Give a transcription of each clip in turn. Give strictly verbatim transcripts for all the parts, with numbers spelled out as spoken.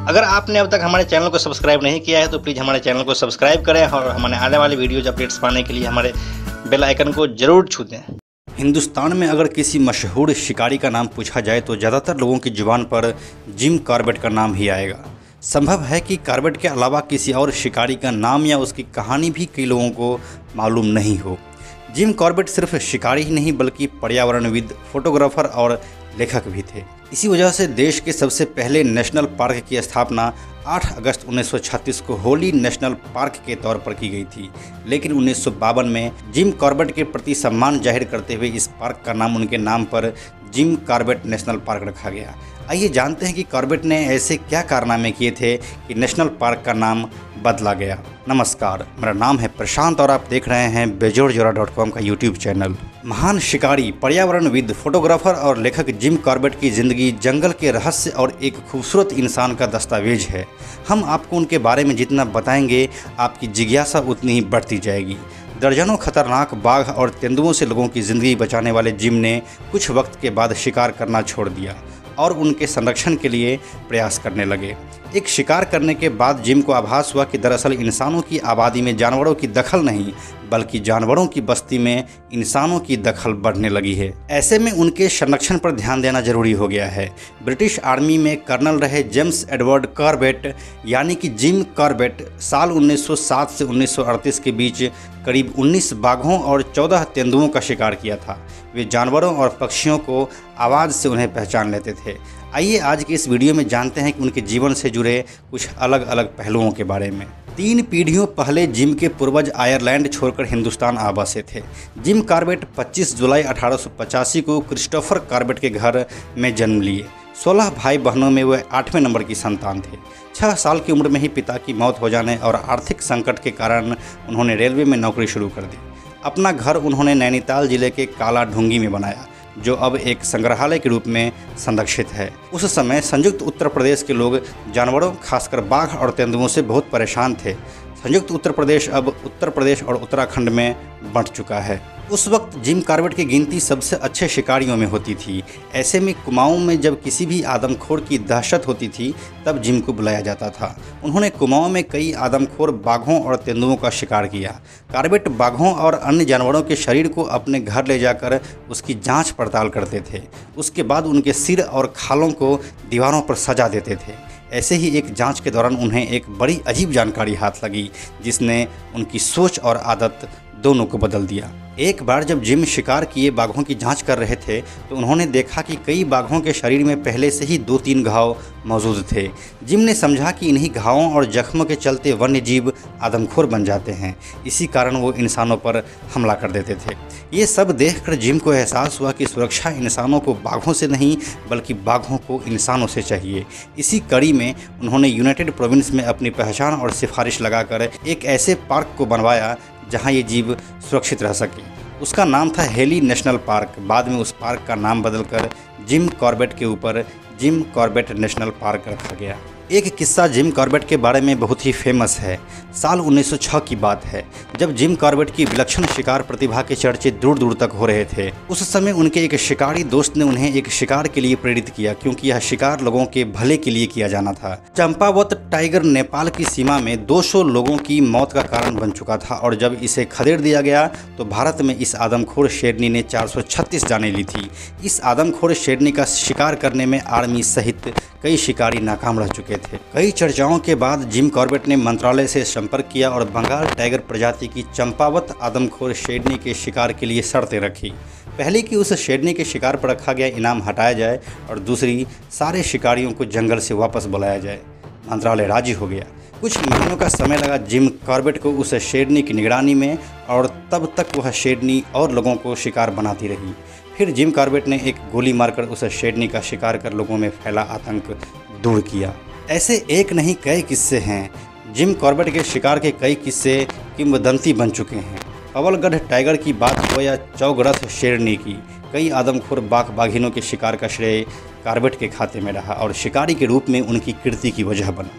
अगर आपने अब तक हमारे चैनल को सब्सक्राइब नहीं किया है तो प्लीज़ हमारे चैनल को सब्सक्राइब करें और हमारे आने वाले वीडियोज अपडेट्स पाने के लिए हमारे बेल आइकन को जरूर छू दें। हिंदुस्तान में अगर किसी मशहूर शिकारी का नाम पूछा जाए तो ज़्यादातर लोगों की जुबान पर जिम कॉर्बेट का नाम ही आएगा। संभव है कि कॉर्बेट के अलावा किसी और शिकारी का नाम या उसकी कहानी भी कई लोगों को मालूम नहीं हो। जिम कॉर्बेट सिर्फ शिकारी ही नहीं बल्कि पर्यावरणविद, फोटोग्राफर और लेखक भी थे। इसी वजह से देश के सबसे पहले नेशनल पार्क की स्थापना आठ अगस्त उन्नीस सौ छत्तीस को होली नेशनल पार्क के तौर पर की गई थी। लेकिन उन्नीस सौ बावन में जिम कॉर्बेट के प्रति सम्मान जाहिर करते हुए इस पार्क का नाम उनके नाम पर जिम कॉर्बेट नेशनल पार्क रखा गया। आइए जानते हैं कि कॉर्बेट ने ऐसे क्या कारनामे किए थे कि नेशनल पार्क का नाम बदला गया। नमस्कार, मेरा नाम है प्रशांत और आप देख रहे हैं बेजोड़ जोड़ा डॉट कॉम का यूट्यूब चैनल। महान शिकारी, पर्यावरणविद, फोटोग्राफर और लेखक जिम कॉर्बेट की ज़िंदगी जंगल के रहस्य और एक खूबसूरत इंसान का दस्तावेज है। हम आपको उनके बारे में जितना बताएंगे आपकी जिज्ञासा उतनी ही बढ़ती जाएगी। दर्जनों खतरनाक बाघ और तेंदुओं से लोगों की ज़िंदगी बचाने वाले जिम ने कुछ वक्त के बाद शिकार करना छोड़ दिया और उनके संरक्षण के लिए प्रयास करने लगे। एक शिकार करने के बाद जिम को आभास हुआ कि दरअसल इंसानों की आबादी में जानवरों की दखल नहीं बल्कि जानवरों की बस्ती में इंसानों की दखल बढ़ने लगी है। ऐसे में उनके संरक्षण पर ध्यान देना जरूरी हो गया है। ब्रिटिश आर्मी में कर्नल रहे जेम्स एडवर्ड कॉर्बेट यानी कि जिम कॉर्बेट साल उन्नीस सौ सात से उन्नीस सौ अड़तीस के बीच करीब उन्नीस बाघों और चौदह तेंदुओं का शिकार किया था। वे जानवरों और पक्षियों को आवाज़ से उन्हें पहचान लेते थे। आइए आज की इस वीडियो में जानते हैं कि उनके जीवन से जुड़े कुछ अलग अलग पहलुओं के बारे में। तीन पीढ़ियों पहले जिम के पूर्वज आयरलैंड छोड़कर हिंदुस्तान आ बसे थे। जिम कॉर्बेट पच्चीस जुलाई अठारह सौ पचासी को क्रिस्टोफर कॉर्बेट के घर में जन्म लिए। सोलह भाई बहनों में वह आठवें नंबर की संतान थे। छह साल की उम्र में ही पिता की मौत हो जाने और आर्थिक संकट के कारण उन्होंने रेलवे में नौकरी शुरू कर दी। अपना घर उन्होंने नैनीताल जिले के काला ढूंगी में बनाया जो अब एक संग्रहालय के रूप में संरक्षित है। उस समय संयुक्त उत्तर प्रदेश के लोग जानवरों खासकर बाघ और तेंदुओं से बहुत परेशान थे। संयुक्त उत्तर प्रदेश अब उत्तर प्रदेश और उत्तराखंड में बंट चुका है। उस वक्त जिम कॉर्बेट की गिनती सबसे अच्छे शिकारियों में होती थी। ऐसे में कुमाऊं में जब किसी भी आदमखोर की दहशत होती थी तब जिम को बुलाया जाता था। उन्होंने कुमाऊं में कई आदमखोर बाघों और तेंदुओं का शिकार किया। कॉर्बेट बाघों और अन्य जानवरों के शरीर को अपने घर ले जाकर उसकी जांच पड़ताल करते थे। उसके बाद उनके सिर और खालों को दीवारों पर सजा देते थे। ऐसे ही एक जांच के दौरान उन्हें एक बड़ी अजीब जानकारी हाथ लगी जिसने उनकी सोच और आदत दोनों को बदल दिया। एक बार जब जिम शिकार किए बाघों की जांच कर रहे थे तो उन्होंने देखा कि कई बाघों के शरीर में पहले से ही दो तीन घाव मौजूद थे। जिम ने समझा कि इन्हीं घावों और जख्मों के चलते वन्य जीव आदमखोर बन जाते हैं। इसी कारण वो इंसानों पर हमला कर देते थे। ये सब देखकर जिम को एहसास हुआ कि सुरक्षा इंसानों को बाघों से नहीं बल्कि बाघों को इंसानों से चाहिए। इसी कड़ी में उन्होंने यूनाइटेड प्रोविंस में अपनी पहचान और सिफारिश लगाकर एक ऐसे पार्क को बनवाया जहां ये जीव सुरक्षित रह सके। उसका नाम था हेली नेशनल पार्क। बाद में उस पार्क का नाम बदलकर जिम कॉर्बेट के ऊपर जिम कॉर्बेट नेशनल पार्क रखा गया। एक किस्सा जिम कॉर्बेट के बारे में बहुत ही फेमस है। साल उन्नीस सौ छह की बात है जब जिम कॉर्बेट की विलक्षण शिकार प्रतिभा के चर्चे दूर दूर तक हो रहे थे। उस समय उनके एक शिकारी दोस्त ने उन्हें एक शिकार के लिए प्रेरित किया क्योंकि यह शिकार लोगों के भले के लिए किया जाना था। चंपावत टाइगर नेपाल की सीमा में दो सौ लोगों की मौत का कारण बन चुका था और जब इसे खदेड़ दिया गया तो भारत में इस आदमखोर शेरनी ने चार सौ छत्तीस जानें ली थी। इस आदमखोर शेरनी का शिकार करने में आर्मी सहित कई शिकारी नाकाम रह चुके थे। कई चर्चाओं के बाद जिम कॉर्बेट ने मंत्रालय से संपर्क किया और बंगाल टाइगर प्रजाति की चंपावत आदमखोर शेरनी के शिकार के लिए शर्तें रखी। पहली कि उस शेरनी के शिकार पर रखा गया इनाम हटाया जाए और दूसरी सारे शिकारियों को जंगल से वापस बुलाया जाए। मंत्रालय राजी हो गया। कुछ महीनों का समय लगा जिम कॉर्बेट को उस शेरनी की निगरानी में और तब तक वह शेरनी और लोगों को शिकार बनाती रही। फिर जिम कॉर्बेट ने एक गोली मारकर उस शेरनी का शिकार कर लोगों में फैला आतंक दूर किया। ऐसे एक नहीं कई किस्से हैं। जिम कॉर्बेट के शिकार के कई किस्से किंवदंती बन चुके हैं। पवलगढ़ टाइगर की बात हो या चौगरथ शेरनी की, कई आदमखोर बाघ बाघिनों के शिकार का श्रेय कॉर्बेट के खाते में रहा और शिकारी के रूप में उनकी कीर्ति की वजह बना।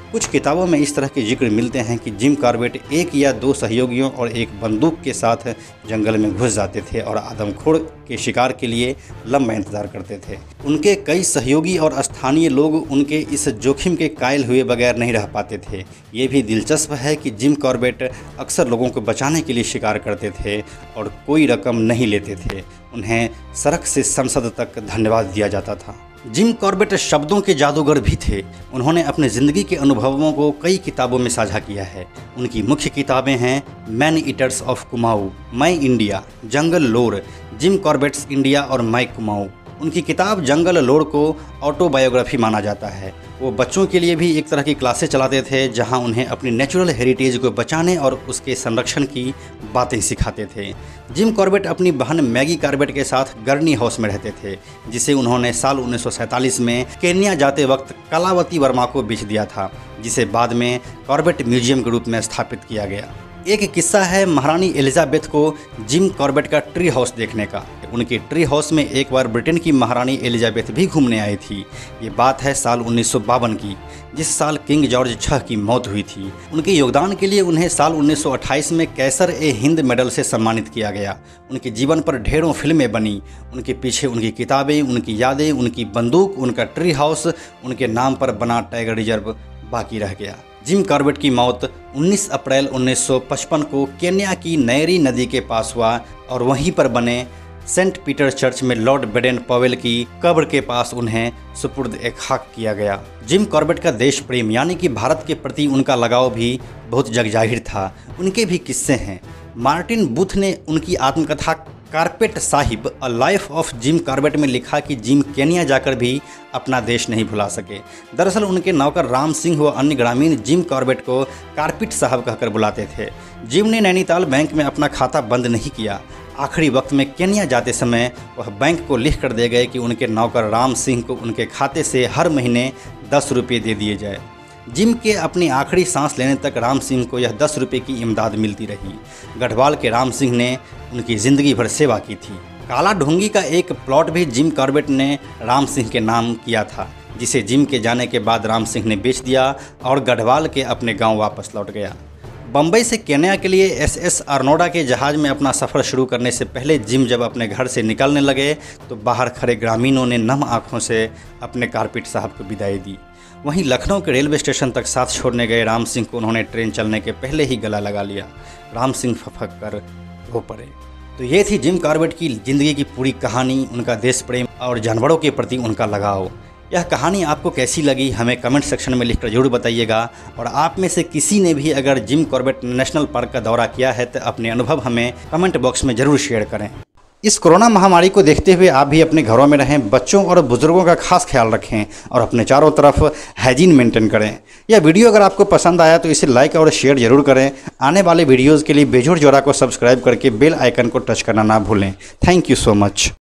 कुछ किताबों में इस तरह के जिक्र मिलते हैं कि जिम कॉर्बेट एक या दो सहयोगियों और एक बंदूक के साथ जंगल में घुस जाते थे और आदमखोर के शिकार के लिए लंबा इंतजार करते थे। उनके कई सहयोगी और स्थानीय लोग उनके इस जोखिम के कायल हुए बगैर नहीं रह पाते थे। ये भी दिलचस्प है कि जिम कॉर्बेट अक्सर लोगों को बचाने के लिए शिकार करते थे और कोई रकम नहीं लेते थे। उन्हें सड़क से संसद तक धन्यवाद दिया जाता था। जिम कॉर्बेट शब्दों के जादूगर भी थे। उन्होंने अपने ज़िंदगी के अनुभवों को कई किताबों में साझा किया है। उनकी मुख्य किताबें हैं मैन ईटर्स ऑफ कुमाऊँ, मैं इंडिया, जंगल लोर, जिम कॉर्बेट्स इंडिया और मैं कुमाऊँ। उनकी किताब जंगल लोर को ऑटोबायोग्राफी माना जाता है। वो बच्चों के लिए भी एक तरह की क्लासें चलाते थे जहां उन्हें अपनी नेचुरल हेरिटेज को बचाने और उसके संरक्षण की बातें सिखाते थे। जिम कॉर्बेट अपनी बहन मैगी कॉर्बेट के साथ गर्नी हाउस में रहते थे, जिसे उन्होंने साल उन्नीस सौ सैंतालीस में केन्या जाते वक्त कलावती वर्मा को बेच दिया था, जिसे बाद में कॉर्बेट म्यूजियम के रूप में स्थापित किया गया। एक किस्सा है महारानी एलिजाबेथ को जिम कॉर्बेट का ट्री हाउस देखने का। उनके ट्री हाउस में एक बार ब्रिटेन की महारानी एलिजाबेथ भी घूमने आई थी। ये बात है साल उन्नीस सौ बावन की, जिस साल किंग जॉर्ज छह की मौत हुई थी। उनके योगदान के लिए उन्हें साल उन्नीस सौ अट्ठाईस में कैसर ए हिंद मेडल से सम्मानित किया गया। उनके जीवन पर ढेरों फिल्में बनी। उनके पीछे उनकी किताबें, उनकी यादें, उनकी बंदूक, उनका ट्री हाउस, उनके नाम पर बना टाइगर रिजर्व बाकी रह गया। जिम कॉर्बेट की मौत उन्नीस अप्रैल उन्नीस सौ पचपन को केन्या की नैरी नदी के पास हुआ और वहीं पर बने सेंट पीटर चर्च में लॉर्ड बेडेन पॉवेल की कब्र के पास उन्हें सुपुर्द ए खाक किया गया। जिम कॉर्बेट का देश प्रेम यानी कि भारत के प्रति उनका लगाव भी बहुत जगजाहिर था। उनके भी किस्से हैं। मार्टिन बूथ ने उनकी आत्मकथा Carpet Sahib a life of Jim Corbett में लिखा कि जिम केन्या जाकर भी अपना देश नहीं भुला सके। दरअसल उनके नौकर राम सिंह व अन्य ग्रामीण जिम कॉर्बेट को कारपेट साहब कहकर बुलाते थे। जिम ने नैनीताल बैंक में अपना खाता बंद नहीं किया। आखिरी वक्त में केन्या जाते समय वह बैंक को लिख कर दे गए कि उनके नौकर राम सिंह को उनके खाते से हर महीने दस रुपये दे दिए जाए। जिम के अपनी आखिरी सांस लेने तक राम सिंह को यह दस रुपये की इमदाद मिलती रही। गढ़वाल के राम सिंह ने उनकी ज़िंदगी भर सेवा की थी। काला ढोंगी का एक प्लॉट भी जिम कॉर्बेट ने राम सिंह के नाम किया था, जिसे जिम के जाने के बाद राम सिंह ने बेच दिया और गढ़वाल के अपने गांव वापस लौट गया। बम्बई से केन्या के लिए एस एस अर्नोडा के जहाज़ में अपना सफ़र शुरू करने से पहले जिम जब अपने घर से निकलने लगे तो बाहर खड़े ग्रामीणों ने नम आँखों से अपने कारपेट साहब को विदाई दी। वहीं लखनऊ के रेलवे स्टेशन तक साथ छोड़ने गए राम सिंह को उन्होंने ट्रेन चलने के पहले ही गला लगा लिया। राम सिंह फफक कर रो पड़े। तो ये थी जिम कॉर्बेट की ज़िंदगी की पूरी कहानी, उनका देश प्रेम और जानवरों के प्रति उनका लगाव। यह कहानी आपको कैसी लगी हमें कमेंट सेक्शन में लिखकर जरूर बताइएगा। और आप में से किसी ने भी अगर जिम कॉर्बेट नेशनल पार्क का दौरा किया है तो अपने अनुभव हमें कमेंट बॉक्स में ज़रूर शेयर करें। इस कोरोना महामारी को देखते हुए आप भी अपने घरों में रहें, बच्चों और बुजुर्गों का खास ख्याल रखें और अपने चारों तरफ हाइजीन मेंटेन करें। यह वीडियो अगर आपको पसंद आया तो इसे लाइक और शेयर जरूर करें। आने वाले वीडियोज़ के लिए बेजोड़ जोड़ा को सब्सक्राइब करके बेल आइकन को टच करना ना भूलें। Thank you so much.